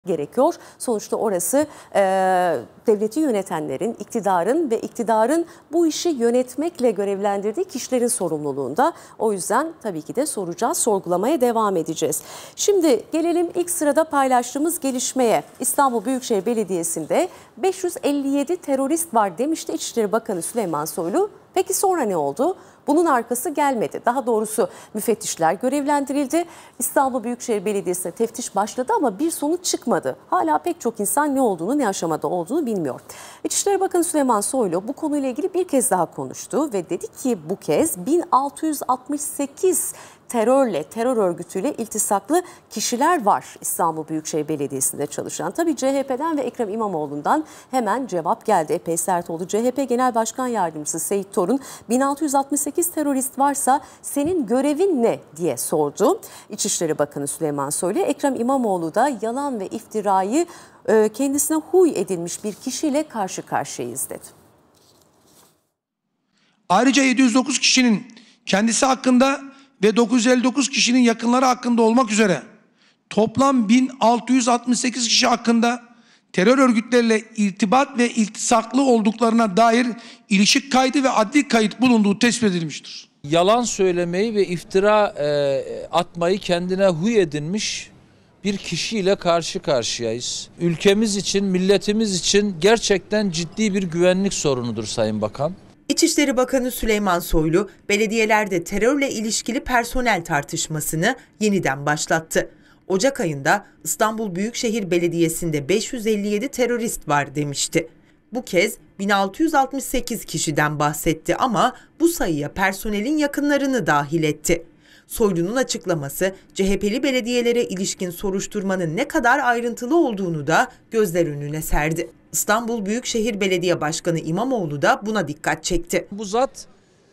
gerekiyor. Sonuçta orası devleti yönetenlerin, iktidarın ve iktidarın bu işi yönetmekle görevlendirdiği kişilerin sorumluluğunda. O yüzden tabii ki de soracağız, sorgulamaya devam edeceğiz. Şimdi gelelim ilk sırada paylaştığımız gelişmeye. İstanbul Büyükşehir Belediyesi'nde 557 terörist var demişti İçişleri Bakanı Süleyman Soylu. Peki sonra ne oldu? Bunun arkası gelmedi. Daha doğrusu müfettişler görevlendirildi. İstanbul Büyükşehir Belediyesi'ne teftiş başladı ama bir sonuç çıkmadı. Hala pek çok insan ne olduğunu, ne aşamada olduğunu bilmiyor. İçişleri Bakanı Süleyman Soylu bu konuyla ilgili bir kez daha konuştu ve dedi ki bu kez 1668 terör örgütüyle iltisaklı kişiler var İstanbul Büyükşehir Belediyesi'nde çalışan. Tabii CHP'den ve Ekrem İmamoğlu'ndan hemen cevap geldi. Epey sert oldu. CHP Genel Başkan Yardımcısı Seyit Torun 1668 terörist varsa senin görevin ne diye sordu. İçişleri Bakanı Süleyman Soylu, Ekrem İmamoğlu da yalan ve iftirayı kendisine huy edilmiş bir kişiyle karşı karşıyayız dedi. Ayrıca 709 kişinin kendisi hakkında ve 959 kişinin yakınları hakkında olmak üzere toplam 1668 kişi hakkında terör örgütleriyle irtibat ve iltisaklı olduklarına dair ilişik kaydı ve adli kayıt bulunduğu tespit edilmiştir. Yalan söylemeyi ve iftira atmayı kendine huy edinmiş bir kişiyle karşı karşıyayız. Ülkemiz için, milletimiz için gerçekten ciddi bir güvenlik sorunudur Sayın Bakan. İçişleri Bakanı Süleyman Soylu, belediyelerde terörle ilişkili personel tartışmasını yeniden başlattı. Ocak ayında İstanbul Büyükşehir Belediyesi'nde 557 terörist var demişti. Bu kez 1668 kişiden bahsetti ama bu sayıya personelin yakınlarını dahil etti. Soylu'nun açıklaması CHP'li belediyelere ilişkin soruşturmanın ne kadar ayrıntılı olduğunu da gözler önüne serdi. İstanbul Büyükşehir Belediye Başkanı İmamoğlu da buna dikkat çekti. Bu zat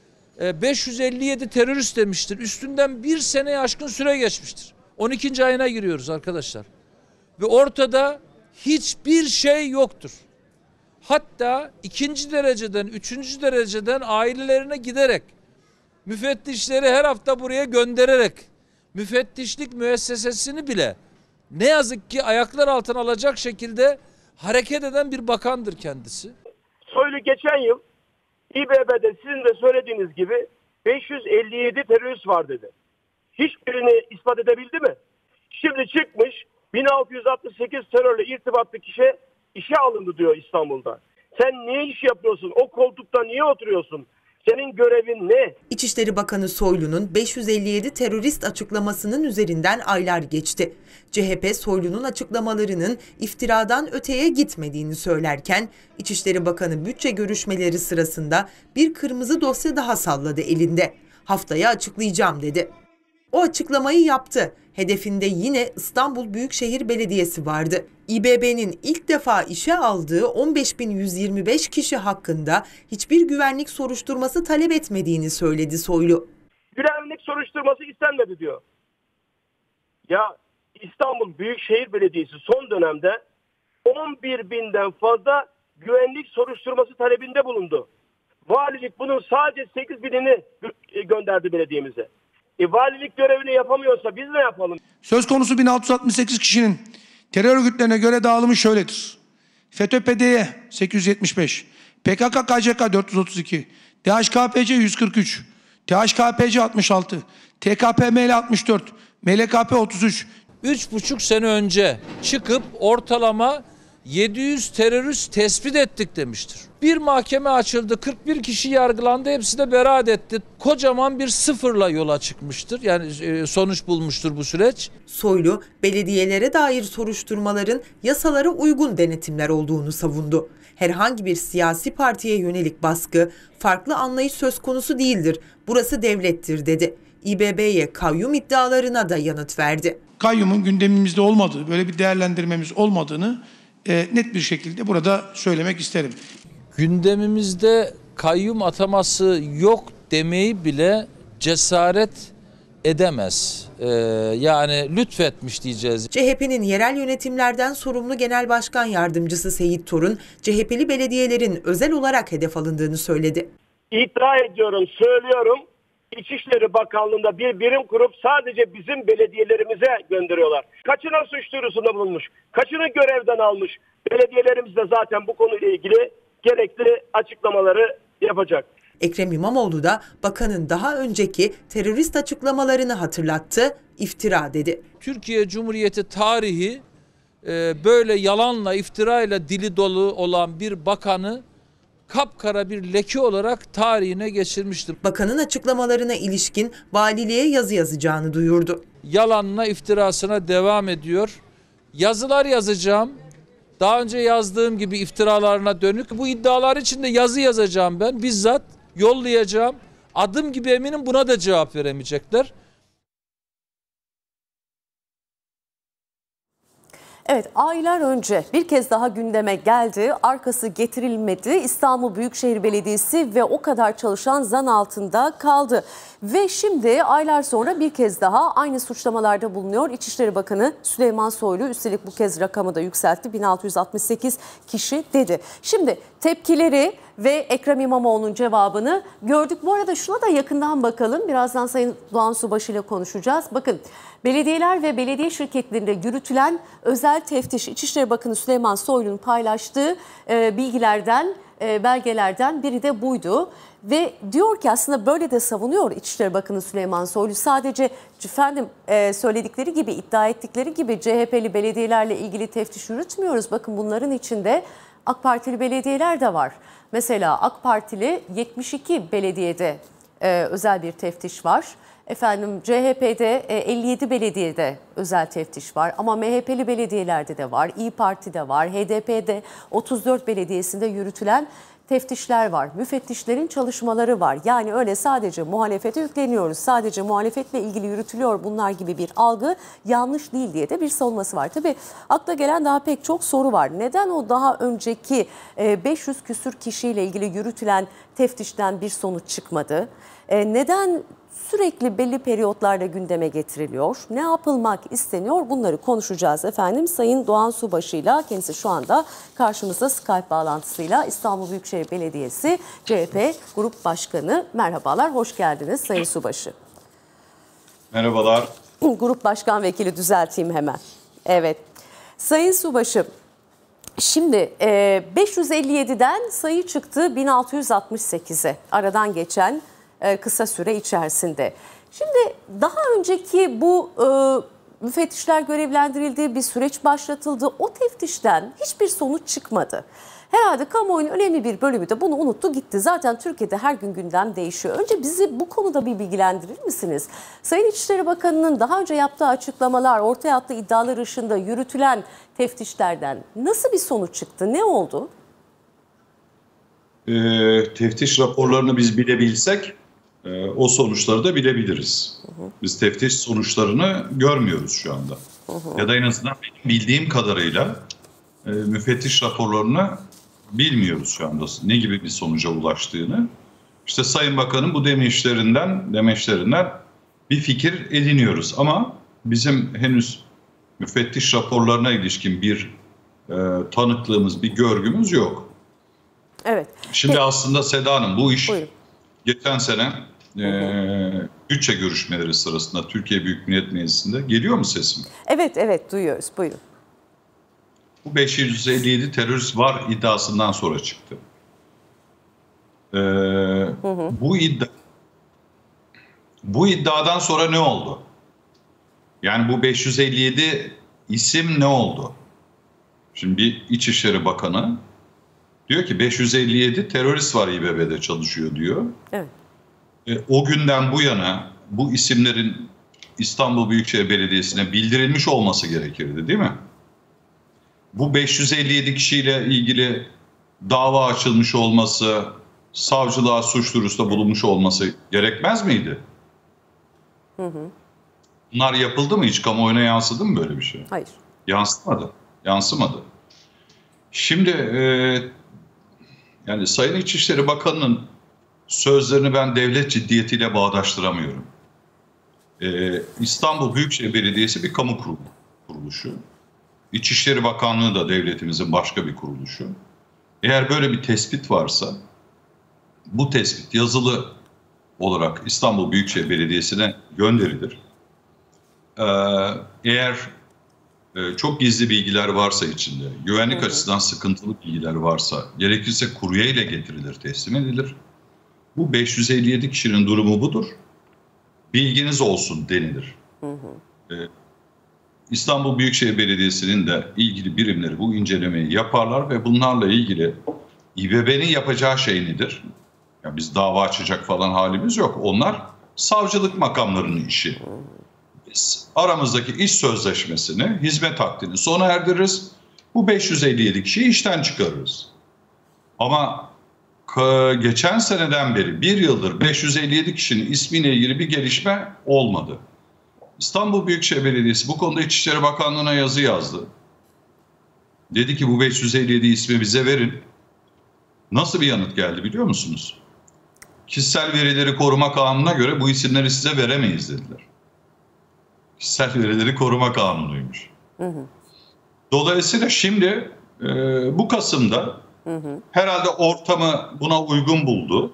557 terörist demiştir. Üstünden bir seneye aşkın süre geçmiştir. 12. ayına giriyoruz arkadaşlar. Ve ortada hiçbir şey yoktur. Hatta 2. dereceden, 3. dereceden ailelerine giderek, müfettişleri her hafta buraya göndererek, müfettişlik müessesesini bile ne yazık ki ayaklar altına alacak şekilde hareket eden bir bakandır kendisi. Soylu geçen yıl İBB'de sizin de söylediğiniz gibi 557 terörist var dedi. Hiçbirini ispat edebildi mi? Şimdi çıkmış 1668 terörle irtibatlı kişi işe alındı diyor İstanbul'da. Sen niye iş yapıyorsun? O koltukta niye oturuyorsun? Senin görevin ne? İçişleri Bakanı Soylu'nun 557 terörist açıklamasının üzerinden aylar geçti. CHP Soylu'nun açıklamalarının iftiradan öteye gitmediğini söylerken İçişleri Bakanı bütçe görüşmeleri sırasında bir kırmızı dosya daha salladı elinde. Haftaya açıklayacağım dedi. O açıklamayı yaptı. Hedefinde yine İstanbul Büyükşehir Belediyesi vardı. İBB'nin ilk defa işe aldığı 15.125 kişi hakkında hiçbir güvenlik soruşturması talep etmediğini söyledi Soylu. Güvenlik soruşturması istenmedi diyor. Ya İstanbul Büyükşehir Belediyesi son dönemde 11.000'den fazla güvenlik soruşturması talebinde bulundu. Valilik bunun sadece 8.000'ini gönderdi belediyemize. Valilik görevini yapamıyorsa biz ne yapalım? Söz konusu 1668 kişinin terör örgütlerine göre dağılımı şöyledir. FETÖ-PDY 875, PKK-KCK 432, DHKPC 143, THKPC 66, TKPML 64, MLKP 33. 3,5 sene önce çıkıp ortalama 700 terörist tespit ettik demiştir. Bir mahkeme açıldı, 41 kişi yargılandı, hepsi de beraat etti. Kocaman bir sıfırla yola çıkmıştır. Yani sonuç bulmuştur bu süreç. Soylu, belediyelere dair soruşturmaların yasalara uygun denetimler olduğunu savundu. Herhangi bir siyasi partiye yönelik baskı, farklı anlayış söz konusu değildir. Burası devlettir dedi. İBB'ye kayyum iddialarına da yanıt verdi. Kayyumun gündemimizde olmadığı, böyle bir değerlendirmemiz olmadığını net bir şekilde burada söylemek isterim. Gündemimizde kayyum ataması yok demeyi bile cesaret edemez. Yani lütfetmiş diyeceğiz. CHP'nin yerel yönetimlerden sorumlu Genel Başkan Yardımcısı Seyit Torun, CHP'li belediyelerin özel olarak hedef alındığını söyledi. İddia ediyorum, söylüyorum. İçişleri Bakanlığı'nda bir birim kurup sadece bizim belediyelerimize gönderiyorlar. Kaçına suç duyurusunda bulunmuş, kaçını görevden almış. Belediyelerimiz de zaten bu konuyla ilgili gerekli açıklamaları yapacak. Ekrem İmamoğlu da bakanın daha önceki terörist açıklamalarını hatırlattı, iftira dedi. Türkiye Cumhuriyeti tarihi böyle yalanla, iftirayla dili dolu olan bir bakanı kapkara bir leke olarak tarihine geçirmiştir. Bakanın açıklamalarına ilişkin valiliğe yazı yazacağını duyurdu. Yalanla, iftirasına devam ediyor. Yazılar yazacağım. Daha önce yazdığım gibi iftiralarına dönük. Bu iddialar için de yazı yazacağım ben. Bizzat yollayacağım. Adım gibi eminim buna da cevap veremeyecekler. Evet, aylar önce bir kez daha gündeme geldi, arkası getirilmedi. İstanbul Büyükşehir Belediyesi ve o kadar çalışan zan altında kaldı. Ve şimdi aylar sonra bir kez daha aynı suçlamalarda bulunuyor İçişleri Bakanı Süleyman Soylu. Üstelik bu kez rakamı da yükseltti, 1668 kişi dedi. Şimdi tepkileri ve Ekrem İmamoğlu'nun cevabını gördük. Bu arada şuna da yakından bakalım. Birazdan Sayın Doğan Subaşı ile konuşacağız. Bakın, belediyeler ve belediye şirketlerinde yürütülen özel teftiş, İçişleri Bakanı Süleyman Soylu'nun paylaştığı bilgilerden, belgelerden biri de buydu. Ve diyor ki aslında böyle de savunuyor İçişleri Bakanı Süleyman Soylu. Sadece söyledikleri gibi, iddia ettikleri gibi CHP'li belediyelerle ilgili teftiş yürütmüyoruz. Bakın bunların içinde AK Partili belediyeler de var. Mesela AK Partili 72 belediyede özel bir teftiş var. CHP'de 57 belediyede özel teftiş var ama MHP'li belediyelerde de var, İYİ Parti'de var, HDP'de 34 belediyesinde yürütülen teftişler var. Müfettişlerin çalışmaları var. Yani öyle sadece muhalefete yükleniyoruz, sadece muhalefetle ilgili yürütülüyor bunlar gibi bir algı yanlış değil diye de bir savunması var. Tabii akla gelen daha pek çok soru var. Neden o daha önceki 500 küsür kişiyle ilgili yürütülen teftişten bir sonuç çıkmadı? Neden sürekli belli periyotlarda gündeme getiriliyor? Ne yapılmak isteniyor? Bunları konuşacağız efendim. Sayın Doğan Subaşı'yla, kendisi şu anda karşımızda Skype bağlantısıyla, İstanbul Büyükşehir Belediyesi CHP Grup Başkanı. Merhabalar, hoş geldiniz Sayın Subaşı. Merhabalar. Grup Başkan Vekili düzelteyim hemen. Evet. Sayın Subaşı, şimdi 557'den sayı çıktı 1668'e aradan geçen kısa süre içerisinde. Şimdi daha önceki bu müfettişler görevlendirildi, bir süreç başlatıldı. O teftişten hiçbir sonuç çıkmadı. Herhalde kamuoyunun önemli bir bölümü de bunu unuttu gitti. Zaten Türkiye'de her gün gündem değişiyor. Önce bizi bu konuda bir bilgilendirir misiniz? Sayın İçişleri Bakanı'nın daha önce yaptığı açıklamalar, ortaya attığı iddialar ışığında yürütülen teftişlerden nasıl bir sonuç çıktı? Ne oldu? Teftiş raporlarını biz bilebilsek o sonuçları da bilebiliriz. Biz teftiş sonuçlarını görmüyoruz şu anda. Ya da en azından benim bildiğim kadarıyla müfettiş raporlarını bilmiyoruz şu anda. Ne gibi bir sonuca ulaştığını. İşte Sayın Bakan'ın bu demeçlerinden bir fikir ediniyoruz. Ama bizim henüz müfettiş raporlarına ilişkin bir tanıklığımız, bir görgümüz yok. Evet. Şimdi aslında Seda Hanım, bu iş Buyurun. geçen sene bütçe görüşmeleri sırasında Türkiye Büyük Millet Meclisi'nde, geliyor mu sesim? Evet duyuyoruz, buyurun. Bu 557 terörist var iddiasından sonra çıktı. Bu iddiadan sonra ne oldu? Yani bu 557 isim ne oldu? Şimdi bir İçişleri Bakanı diyor ki 557 terörist var İBB'de çalışıyor diyor. Evet. O günden bu yana bu isimlerin İstanbul Büyükşehir Belediyesi'ne bildirilmiş olması gerekirdi, değil mi? Bu 557 kişiyle ilgili dava açılmış olması, savcılığa suç duyurusunda bulunmuş olması gerekmez miydi? Bunlar yapıldı mı? Hiç kamuoyuna yansıdı mı böyle bir şey? Hayır. Yansımadı. Şimdi yani Sayın İçişleri Bakanı'nın sözlerini ben devlet ciddiyetiyle bağdaştıramıyorum. İstanbul Büyükşehir Belediyesi bir kamu kuruluşu. İçişleri Bakanlığı da devletimizin başka bir kuruluşu. Eğer böyle bir tespit varsa, bu tespit yazılı olarak İstanbul Büyükşehir Belediyesi'ne gönderilir. Eğer çok gizli bilgiler varsa içinde, güvenlik açısından sıkıntılı bilgiler varsa, gerekirse kurye ile getirilir, teslim edilir. Bu 557 kişinin durumu budur. Bilginiz olsun denilir. İstanbul Büyükşehir Belediyesi'nin de ilgili birimleri bu incelemeyi yaparlar ve bunlarla ilgili İBB'nin yapacağı şey nedir? Yani biz dava açacak falan halimiz yok. Onlar savcılık makamlarının işi. Biz aramızdaki iş sözleşmesini, hizmet akdini sona erdiririz. Bu 557 kişiyi işten çıkarırız. Ama geçen seneden beri bir yıldır 557 kişinin ismiyle ilgili bir gelişme olmadı. İstanbul Büyükşehir Belediyesi bu konuda İçişleri Bakanlığı'na yazı yazdı. Dedi ki bu 557 ismi bize verin. Nasıl bir yanıt geldi biliyor musunuz? Kişisel verileri koruma kanununa göre bu isimleri size veremeyiz dediler. Kişisel verileri koruma kanunuymuş. Dolayısıyla şimdi bu Kasım'da herhalde ortamı buna uygun buldu.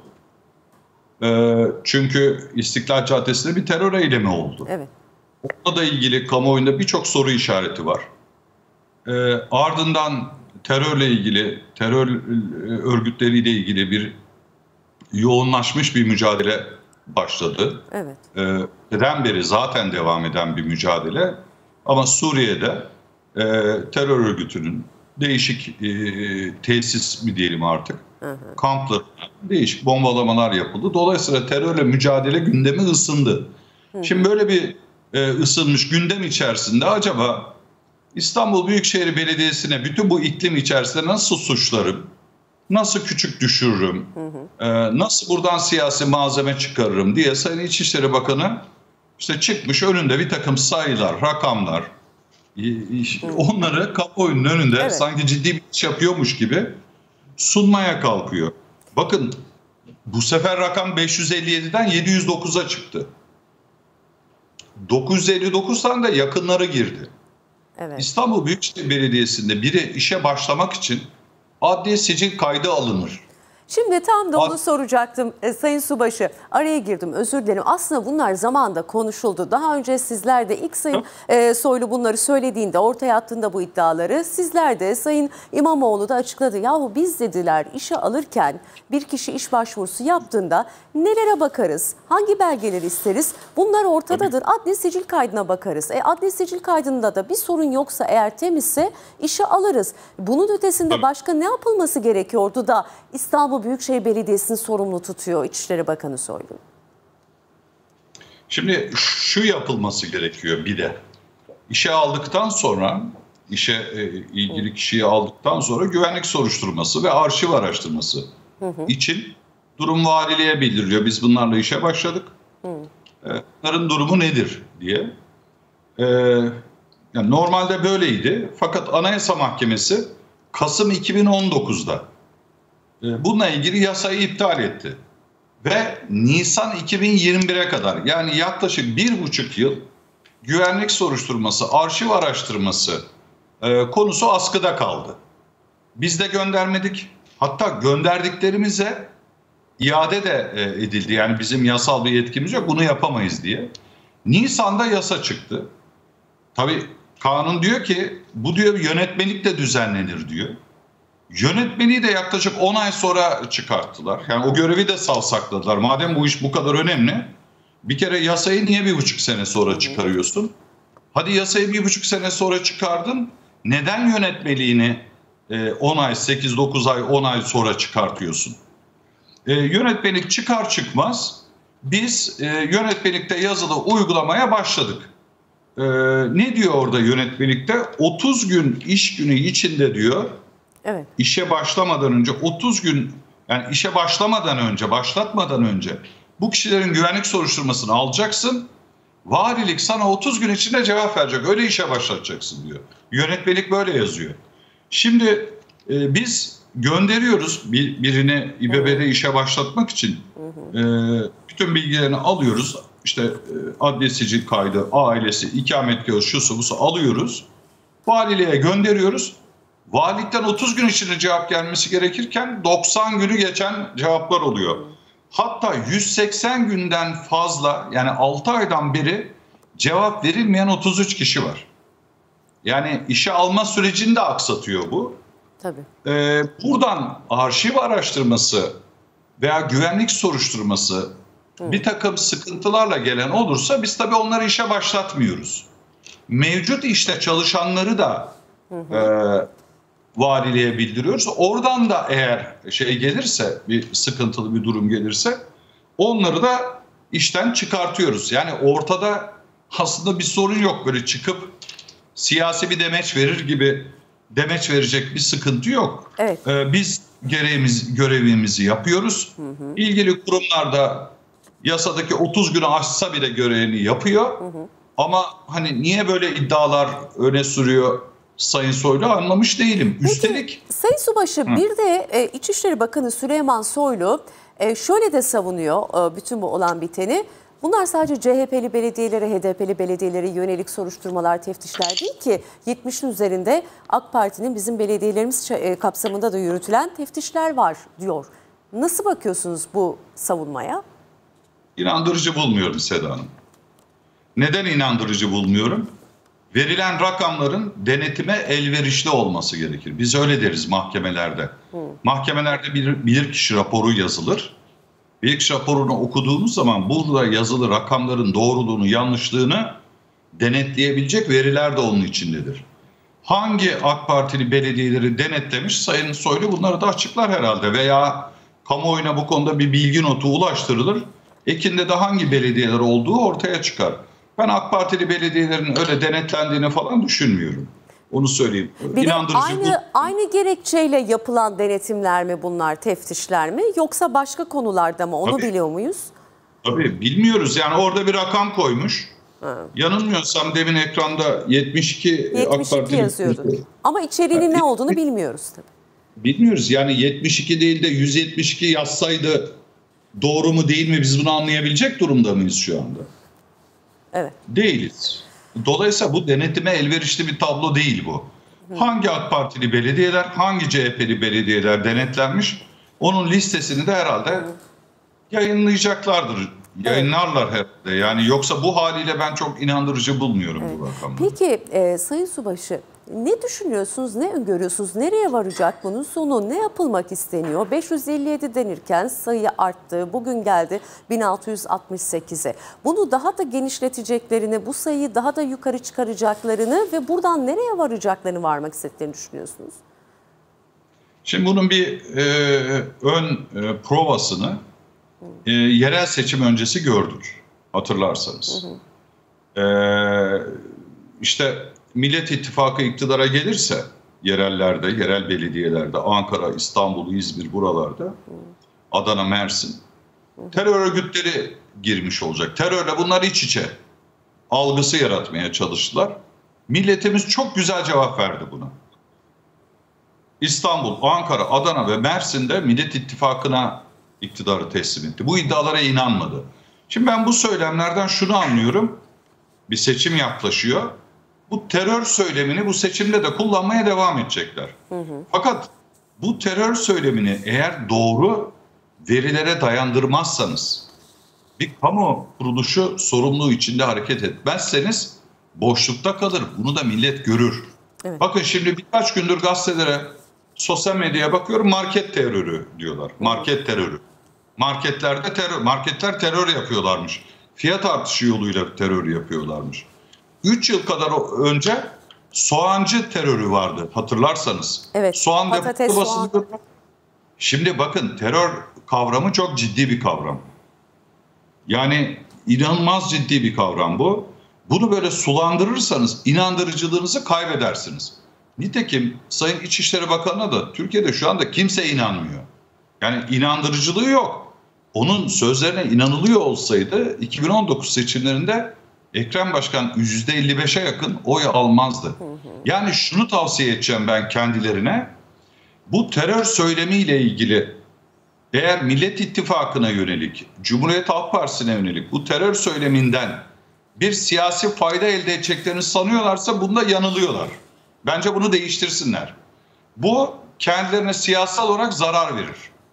Çünkü İstiklal Caddesi'nde bir terör eylemi oldu. Evet. Onunla da ilgili kamuoyunda birçok soru işareti var. Ardından terörle ilgili, terör örgütleriyle ilgili bir yoğunlaşmış bir mücadele başladı. Evet. Neden beri zaten devam eden bir mücadele. Ama Suriye'de terör örgütünün değişik tesis mi diyelim artık, kamplarına değişik bombalamalar yapıldı. Dolayısıyla terörle mücadele gündemi ısındı. Şimdi böyle bir ısınmış gündem içerisinde acaba İstanbul Büyükşehir Belediyesi'ne bütün bu iklim içerisinde nasıl suçlarım, nasıl küçük düşürürüm, nasıl buradan siyasi malzeme çıkarırım diye Sayın İçişleri Bakanı işte çıkmış, önünde bir takım sayılar, rakamlar, onları kamuoyunun önünde sanki ciddi bir iş yapıyormuş gibi sunmaya kalkıyor. Bakın bu sefer rakam 557'den 709'a çıktı. 959'dan da yakınları girdi. Evet. İstanbul Büyükşehir Belediyesi'nde biri işe başlamak için adli sicil kaydı alınır. Şimdi tam da onu soracaktım Sayın Subaşı. Araya girdim, özür dilerim. Aslında bunlar zamanında konuşuldu. Daha önce sizler de ilk Sayın Soylu bunları söylediğinde, ortaya attığında bu iddiaları, sizler de Sayın İmamoğlu da açıkladı. Yahu biz dediler işe alırken bir kişi iş başvurusu yaptığında nelere bakarız? Hangi belgeleri isteriz? Bunlar ortadadır. Adli sicil kaydına bakarız. Adli sicil kaydında da bir sorun yoksa, eğer temizse işe alırız. Bunun ötesinde başka ne yapılması gerekiyordu da İstanbul Büyükşehir Belediyesi'ni sorumlu tutuyor İçişleri Bakanı Soylu? Şimdi şu yapılması gerekiyor bir de. İşe aldıktan sonra, işe ilgili kişiyi aldıktan sonra güvenlik soruşturması ve arşiv araştırması için durum valiliğe bildiriliyor. Biz bunlarla işe başladık. Bunların durumu nedir diye. Yani normalde böyleydi. Fakat Anayasa Mahkemesi Kasım 2019'da bununla ilgili yasayı iptal etti. Ve Nisan 2021'e kadar, yani yaklaşık 1,5 yıl güvenlik soruşturması, arşiv araştırması konusu askıda kaldı. Biz de göndermedik. Hatta gönderdiklerimize iade de edildi. Yani bizim yasal bir yetkimiz yok, bunu yapamayız diye. Nisan'da yasa çıktı. Tabii kanun diyor ki bu diyor yönetmelikle düzenlenir diyor. Yönetmeliği de yaklaşık 10 ay sonra çıkarttılar. Yani o görevi de savsakladılar. Madem bu iş bu kadar önemli, bir kere yasayı niye 1,5 sene sonra çıkarıyorsun? Hadi yasayı 1,5 sene sonra çıkardın. Neden yönetmeliğini 10 ay, 8-9 ay, 10 ay sonra çıkartıyorsun? Yönetmelik çıkar çıkmaz biz yönetmelikte yazılı uygulamaya başladık. Ne diyor orada yönetmelikte? 30 gün iş günü içinde diyor. Evet. İşe başlamadan önce 30 gün, yani işe başlatmadan önce bu kişilerin güvenlik soruşturmasını alacaksın. Valilik sana 30 gün içinde cevap verecek. Öyle işe başlatacaksın diyor. Yönetmelik böyle yazıyor. Şimdi biz gönderiyoruz birini İBB'de işe başlatmak için. Bütün bilgilerini alıyoruz. İşte adli sicil kaydı, ailesi, ikametgahı, şusu busu alıyoruz. Valiliğe gönderiyoruz. Valilikten 30 gün içinde cevap gelmesi gerekirken 90 günü geçen cevaplar oluyor. Hatta 180 günden fazla, yani 6 aydan beri cevap verilmeyen 33 kişi var. Yani işe alma sürecini de aksatıyor bu. Tabii. Buradan arşiv araştırması veya güvenlik soruşturması bir takım sıkıntılarla gelen olursa biz tabii onları işe başlatmıyoruz. Mevcut işte çalışanları da valiliğe bildiriyoruz. Oradan da eğer şey gelirse, bir sıkıntılı bir durum gelirse onları da işten çıkartıyoruz. Yani ortada aslında bir sorun yok, böyle çıkıp siyasi bir demeç verir gibi demeç verecek bir sıkıntı yok. Evet. Biz görevimizi yapıyoruz. İlgili kurumlarda yasadaki 30 günü aşsa bile görevini yapıyor. Ama hani niye böyle iddialar öne sürüyor Sayın Soylu anlamış değilim. Peki, Üstelik Sayın Subaşı bir de İçişleri Bakanı Süleyman Soylu şöyle de savunuyor bütün bu olan biteni. Bunlar sadece CHP'li belediyelere, HDP'li belediyelere yönelik soruşturmalar, teftişler değil ki 70'in üzerinde AK Parti'nin bizim belediyelerimiz kapsamında da yürütülen teftişler var diyor. Nasıl bakıyorsunuz bu savunmaya? inandırıcı bulmuyorum Seda Hanım. Neden inandırıcı bulmuyorum? Verilen rakamların denetime elverişli olması gerekir. Biz öyle deriz mahkemelerde. Mahkemelerde bir bilirkişi raporu yazılır. Bilirkişi raporunu okuduğumuz zaman burada yazılı rakamların doğruluğunu, yanlışlığını denetleyebilecek veriler de onun içindedir. Hangi AK Partili belediyeleri denetlemiş Sayın Soylu bunları da açıklar herhalde veya kamuoyuna bu konuda bir bilgi notu ulaştırılır. Ekinde de hangi belediyeler olduğu ortaya çıkar. Ben AK Partili belediyelerin öyle denetlendiğini falan düşünmüyorum. Onu söyleyeyim. Bir de aynı gerekçeyle yapılan denetimler mi bunlar, teftişler mi? Yoksa başka konularda mı? Onu biliyor muyuz? Tabii bilmiyoruz. Yani orada bir rakam koymuş. Yanılmıyorsam demin ekranda 72 AK Partili yazıyordu. Ama içeriğinin ne olduğunu bilmiyoruz tabii. Bilmiyoruz. Yani 72 değil de 172 yazsaydı doğru mu değil mi biz bunu anlayabilecek durumda mıyız şu anda? Evet. Değiliz. Dolayısıyla bu denetime elverişli bir tablo değil bu. Hangi AK Partili belediyeler, hangi CHP'li belediyeler denetlenmiş? Onun listesini de herhalde yayınlayacaklardır. Yayınlarlar herhalde. Yani yoksa bu haliyle ben çok inandırıcı bulmuyorum bu rakamları. Peki Sayın Subaşı ne düşünüyorsunuz, ne öngörüyorsunuz? Nereye varacak bunun sonu? Ne yapılmak isteniyor? 557 denirken sayı arttı. Bugün geldi 1668'e. Bunu daha da genişleteceklerini, bu sayıyı daha da yukarı çıkaracaklarını ve buradan nereye varacaklarını varmak istediklerini düşünüyorsunuz? Şimdi bunun bir ön provasını yerel seçim öncesi gördük. Hatırlarsanız. İşte Millet İttifakı iktidara gelirse yerellerde, yerel belediyelerde, Ankara, İstanbul, İzmir buralarda, Adana, Mersin, terör örgütleri girmiş olacak. Terörle bunlar iç içe algısı yaratmaya çalıştılar. Milletimiz çok güzel cevap verdi buna. İstanbul, Ankara, Adana ve Mersin'de Millet İttifakı'na iktidarı teslim etti. Bu iddialara inanmadı. Şimdi ben bu söylemlerden şunu anlıyorum. Bir seçim yaklaşıyor. Bu terör söylemini bu seçimde de kullanmaya devam edecekler. Fakat bu terör söylemini eğer doğru verilere dayandırmazsanız, bir kamu kuruluşu sorumluluğu içinde hareket etmezseniz boşlukta kalır. Bunu da millet görür. Evet. Bakın şimdi birkaç gündür gazetelere, sosyal medyaya bakıyorum, market terörü diyorlar. Market terörü. Marketlerde terör, marketler terör yapıyorlarmış. Fiyat artışı yoluyla terör yapıyorlarmış. 3 yıl kadar önce soğancı terörü vardı hatırlarsanız. Evet, soğan patates, soğan. Şimdi bakın terör kavramı çok ciddi bir kavram. Yani inanılmaz ciddi bir kavram bu. Bunu böyle sulandırırsanız inandırıcılığınızı kaybedersiniz. Nitekim Sayın İçişleri Bakanı'na da Türkiye'de şu anda kimse inanmıyor. Yani inandırıcılığı yok. Onun sözlerine inanılıyor olsaydı 2019 seçimlerinde Ekrem Başkan %55'e yakın oy almazdı. Yani şunu tavsiye edeceğim ben kendilerine. Bu terör söylemiyle ilgili eğer Millet İttifakı'na yönelik, Cumhuriyet Halk Partisi'ne yönelik bu terör söyleminden bir siyasi fayda elde edeceklerini sanıyorlarsa bunda yanılıyorlar. Bence bunu değiştirsinler. Bu kendilerine siyasal olarak zarar verir.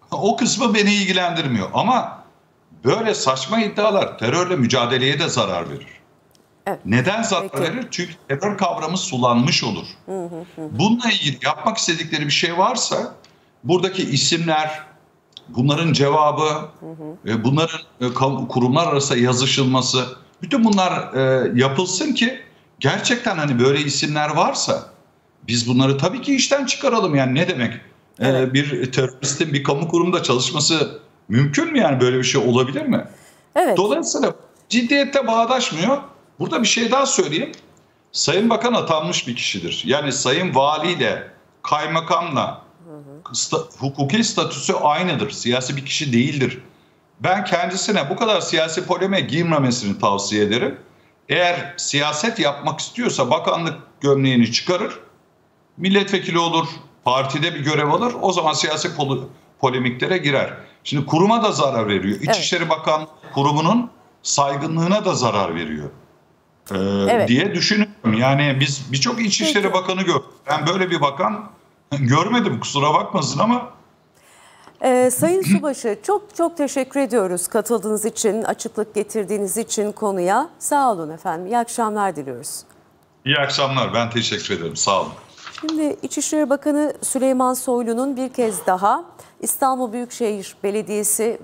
O kısmı beni ilgilendirmiyor. Ama böyle saçma iddialar terörle mücadeleye de zarar verir. Evet. Neden zarar verir? Çünkü terör kavramı sulanmış olur. Bununla ilgili yapmak istedikleri bir şey varsa buradaki isimler, bunların cevabı, bunların kurumlar arasında yazışılması, bütün bunlar yapılsın ki gerçekten hani böyle isimler varsa biz bunları tabii ki işten çıkaralım. Yani ne demek? Evet. Bir teröristin bir kamu kurumunda çalışması mümkün mü, yani böyle bir şey olabilir mi? Evet. Dolayısıyla ciddiyette bağdaşmıyor. Burada bir şey daha söyleyeyim. Sayın Bakan atanmış bir kişidir. Yani Sayın Valiyle, kaymakamla hukuki statüsü aynıdır. Siyasi bir kişi değildir. Ben kendisine bu kadar siyasi polemiğe girmemesini tavsiye ederim. Eğer siyaset yapmak istiyorsa bakanlık gömleğini çıkarır, milletvekili olur, partide bir görev alır, o zaman siyasi polemiklere girer. Şimdi kuruma da zarar veriyor. İçişleri Bakanlığı kurumunun saygınlığına da zarar veriyor diye düşünüyorum. Yani biz birçok İçişleri Bakanı gördük. Ben böyle bir bakan görmedim, kusura bakmasın ama. Sayın Subaşı, çok teşekkür ediyoruz katıldığınız için, açıklık getirdiğiniz için konuya. Sağ olun efendim. İyi akşamlar diliyoruz. İyi akşamlar. Ben teşekkür ederim. Sağ olun. Şimdi İçişleri Bakanı Süleyman Soylu'nun bir kez daha İstanbul Büyükşehir Belediyesi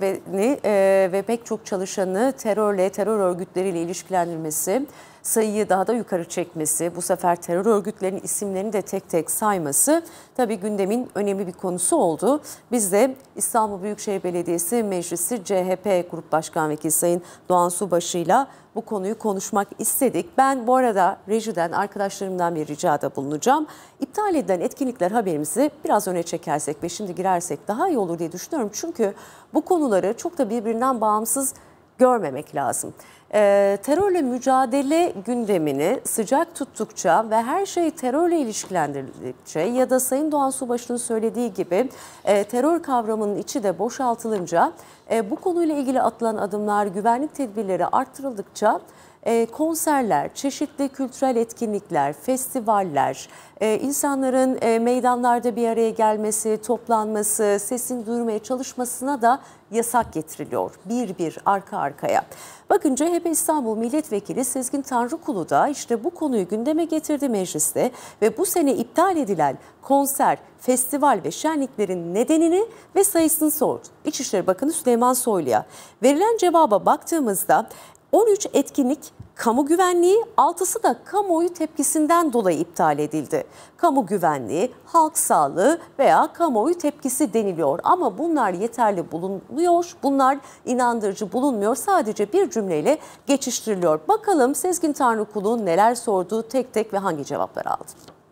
ve pek çok çalışanı terör örgütleriyle ilişkilendirmesi, sayıyı daha da yukarı çekmesi, bu sefer terör örgütlerinin isimlerini de tek tek sayması tabii gündemin önemli bir konusu oldu. Biz de İstanbul Büyükşehir Belediyesi Meclisi CHP Grup Başkan Vekili Sayın Doğan Subaşı'yla bu konuyu konuşmak istedik. Ben bu arada rejiden arkadaşlarımdan bir ricada bulunacağım. İptal edilen etkinlikler haberimizi biraz öne çekersek ve şimdi girersek daha iyi olur diye düşünüyorum. Çünkü bu konuları çok da birbirinden bağımsız görmemek lazım. Terörle mücadele gündemini sıcak tuttukça ve her şey terörle ilişkilendirildikçe ya da Sayın Doğan Subaşı'nın söylediği gibi terör kavramının içi de boşaltılınca bu konuyla ilgili atılan adımlar, güvenlik tedbirleri arttırıldıkça konserler, çeşitli kültürel etkinlikler, festivaller, insanların meydanlarda bir araya gelmesi, toplanması, sesini duyurmaya çalışmasına da yasak getiriliyor. Bir arka arkaya. Bakın CHP İstanbul Milletvekili Sezgin Tanrıkulu da işte bu konuyu gündeme getirdi mecliste ve bu sene iptal edilen konser, festival ve şenliklerin nedenini ve sayısını sordu. İçişleri Bakanı Süleyman Soylu'ya. Verilen cevaba baktığımızda 13 etkinlik kamu güvenliği, 6'sı da kamuoyu tepkisinden dolayı iptal edildi. Kamu güvenliği, halk sağlığı veya kamuoyu tepkisi deniliyor. Ama bunlar yeterli bulunmuyor, bunlar inandırıcı bulunmuyor. Sadece bir cümleyle geçiştiriliyor. Bakalım Sezgin Tanrıkulu neler sordu, tek tek ve hangi cevaplar aldı?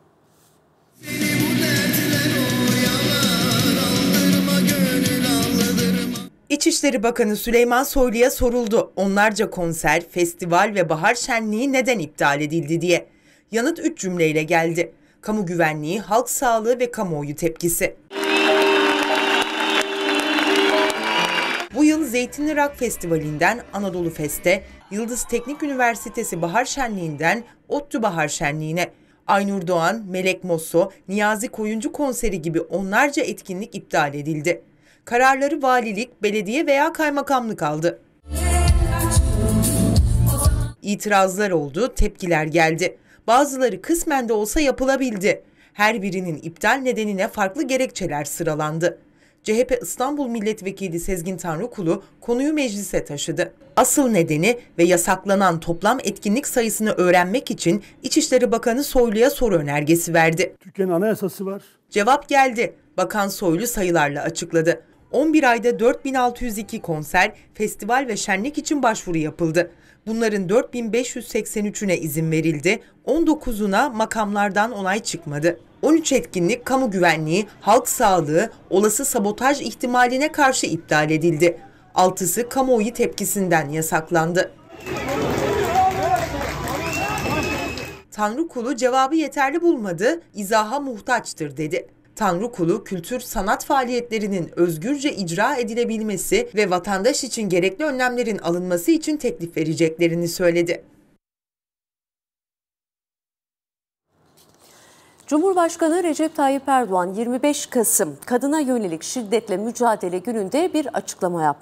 İçişleri Bakanı Süleyman Soylu'ya soruldu. Onlarca konser, festival ve bahar şenliği neden iptal edildi diye. Yanıt 3 cümleyle geldi. Kamu güvenliği, halk sağlığı ve kamuoyu tepkisi. Bu yıl Zeytinli Rock Festivali'nden Anadolu Fest'e, Yıldız Teknik Üniversitesi Bahar Şenliği'nden ODTÜ Bahar Şenliği'ne, Aynur Doğan, Melek Mosso, Niyazi Koyuncu konseri gibi onlarca etkinlik iptal edildi. Kararları valilik, belediye veya kaymakamlık aldı. İtirazlar oldu, tepkiler geldi. Bazıları kısmen de olsa yapılabildi. Her birinin iptal nedenine farklı gerekçeler sıralandı. CHP İstanbul Milletvekili Sezgin Tanrıkulu konuyu meclise taşıdı. Asıl nedeni ve yasaklanan toplam etkinlik sayısını öğrenmek için İçişleri Bakanı Soylu'ya soru önergesi verdi. Türkiye'nin anayasası var. Cevap geldi. Bakan Soylu sayılarla açıkladı. 11 ayda 4602 konser, festival ve şenlik için başvuru yapıldı. Bunların 4583'üne izin verildi, 19'una makamlardan onay çıkmadı. 13 etkinlik kamu güvenliği, halk sağlığı, olası sabotaj ihtimaline karşı iptal edildi. 6'sı kamuoyu tepkisinden yasaklandı. Tanrıkulu cevabı yeterli bulmadı, izaha muhtaçtır dedi. Tanrıkulu, kültür sanat faaliyetlerinin özgürce icra edilebilmesi ve vatandaş için gerekli önlemlerin alınması için teklif vereceklerini söyledi. Cumhurbaşkanı Recep Tayyip Erdoğan 25 Kasım Kadına Yönelik Şiddetle Mücadele Günü'nde bir açıklama yaptı.